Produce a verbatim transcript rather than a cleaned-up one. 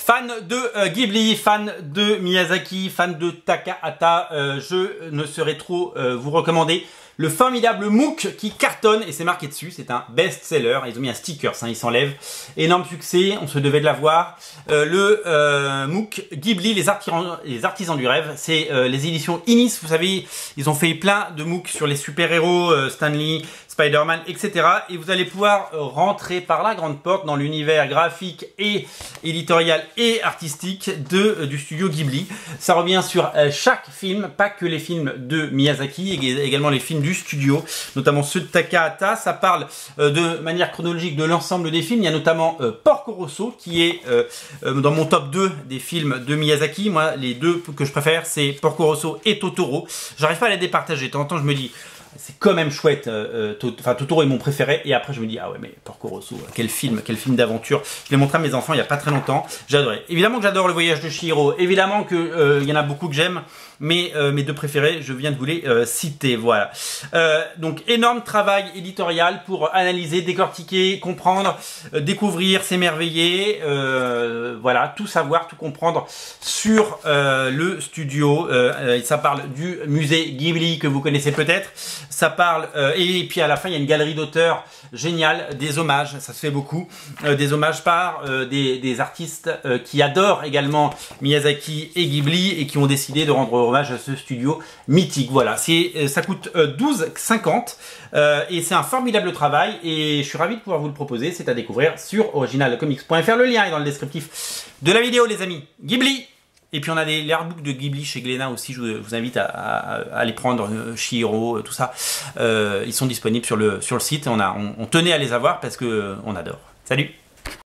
Fan de euh, Ghibli, fan de Miyazaki, fan de Takahata, euh, je ne saurais trop euh, vous recommander le formidable MOOC qui cartonne, et c'est marqué dessus, c'est un best-seller. Ils ont mis un sticker, hein, il s'enlève. Énorme succès, on se devait de l'avoir. Euh, le euh, MOOC Ghibli, les, artisans, les artisans du rêve, c'est euh, les éditions Inis. Vous savez, ils ont fait plein de MOOC sur les super-héros, euh, Stanley, Spider-Man, et cetera. Et vous allez pouvoir rentrer par la grande porte dans l'univers graphique et éditorial et artistique de, euh, du studio Ghibli. Ça revient sur euh, chaque film, pas que les films de Miyazaki, également les films du studio, notamment ceux de Takahata. Ça parle euh, de manière chronologique de l'ensemble des films. Il y a notamment euh, Porco Rosso qui est euh, euh, dans mon top deux des films de Miyazaki. Moi, les deux que je préfère, c'est Porco Rosso et Totoro. J'arrive pas à les départager. De temps en temps, je me dis, c'est quand même chouette. Euh, to enfin, Totoro est mon préféré. Et après, je me dis, ah ouais, mais Porco Rosso, quel film, quel film d'aventure. Je l'ai montré à mes enfants il y a pas très longtemps. J'adorais. Évidemment que j'adore Le Voyage de Chihiro. Évidemment que euh, il y en a beaucoup que j'aime. Mais euh, mes deux préférés, je viens de vous les euh, citer, voilà. Euh, donc énorme travail éditorial pour analyser, décortiquer, comprendre, euh, découvrir, s'émerveiller, euh, voilà, tout savoir, tout comprendre sur euh, le studio. Euh, ça parle du musée Ghibli que vous connaissez peut-être. Ça parle euh, et puis à la fin il y a une galerie d'auteurs géniale, des hommages, ça se fait beaucoup, euh, des hommages par euh, des, des artistes euh, qui adorent également Miyazaki et Ghibli et qui ont décidé de rendre hommage à ce studio mythique. Voilà, c'est ça coûte euh, douze cinquante euh, et c'est un formidable travail et je suis ravi de pouvoir vous le proposer. C'est à découvrir sur original comics point F R. Le lien est dans le descriptif de la vidéo, les amis. Ghibli. Et puis on a des artbooks de Ghibli chez Glénat aussi, je vous invite à, à, à les prendre, euh, Chihiro, tout ça. Euh, ils sont disponibles sur le, sur le site et on, a, on, on tenait à les avoir parce que euh, on adore. Salut!